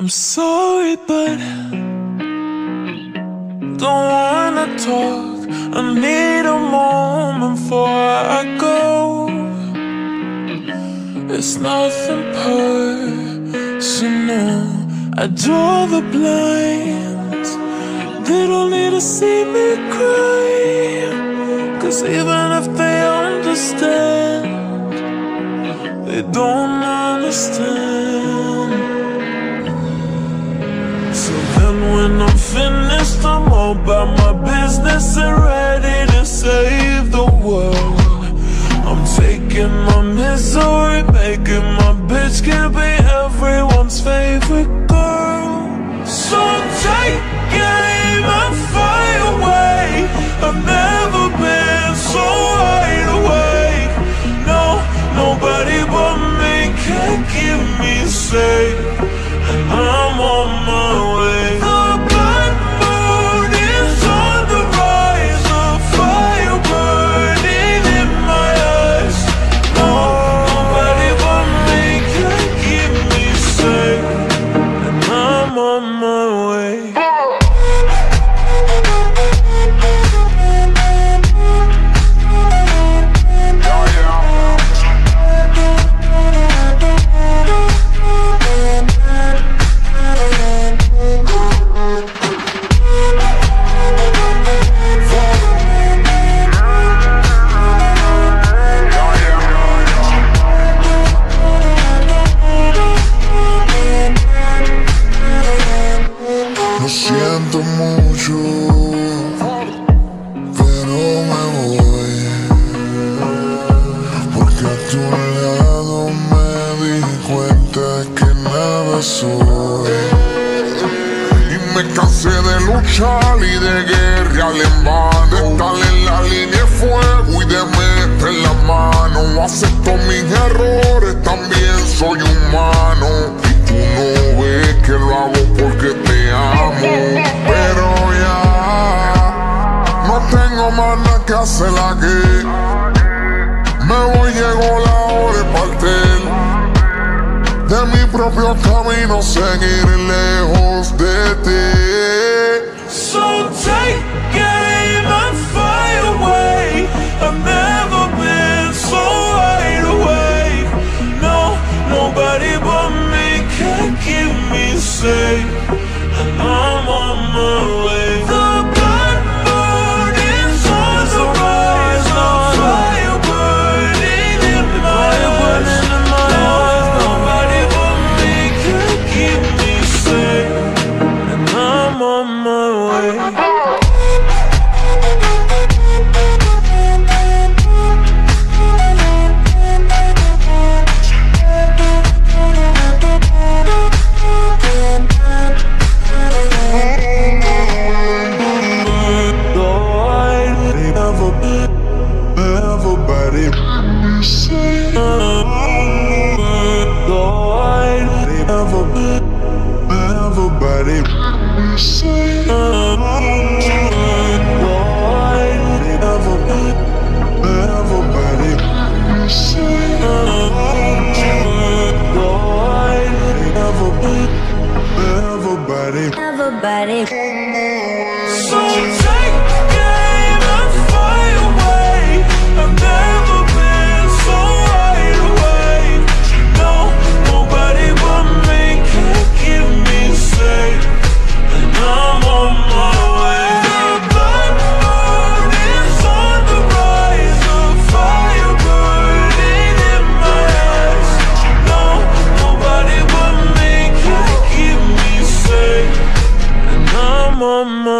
I'm sorry, but don't wanna talk. I need a moment before I go. It's nothing personal. I draw the blinds. They don't need to see me cry, 'cause even if they understand, they don't understand. So then when I'm finished, I'm all about my business and ready to save the world. I'm taking my misery, making my bitch can be everyone's favorite girl. So take aim and fly away. I've never been so wide awake. No, nobody but me can keep me safe, and I'm on my way. The blood moon is on the rise, a fire burning in my eyes. No, nobody but me can keep me safe, and I'm on my way. Lo siento mucho, pero me voy, porque a tu lado me di cuenta que nada soy. Y me cansé de luchar y de guerrear en vano, de estar en la línea de fuego y de meter la mano. Acepto mis errores, también soy humano, y tú no ves que lo hago porque te amo. Pero ya no tengo más nada que hacer aquí. Me voy, llegó la hora de partir de mi propio camino, seguir lejos de ti. So take aim and fly away. I've never been so wide awake. No, nobody but me can keep me safe, and I'm on my way. The blood moon is on the rise, a fire burning in my eyes. Nobody but me can keep me safe, and I'm on my way. Everybody. So take aim and fly away. I've never been so wide awake. No, nobody but me can keep me safe, and I'm on my way. The blood moon is on the rise, a fire burning in my eyes. No, nobody but me can keep me safe, and I'm on my